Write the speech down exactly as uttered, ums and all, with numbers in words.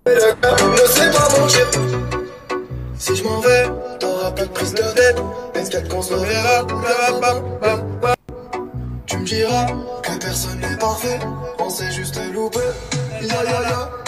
Ne sais pas mentir. Si je m'en vais, t'auras pas de prise de tête. T'inquiète qu'on se reverra. Tu me diras que personne n'est parfait. On s'est juste loupé. Ya ya ya.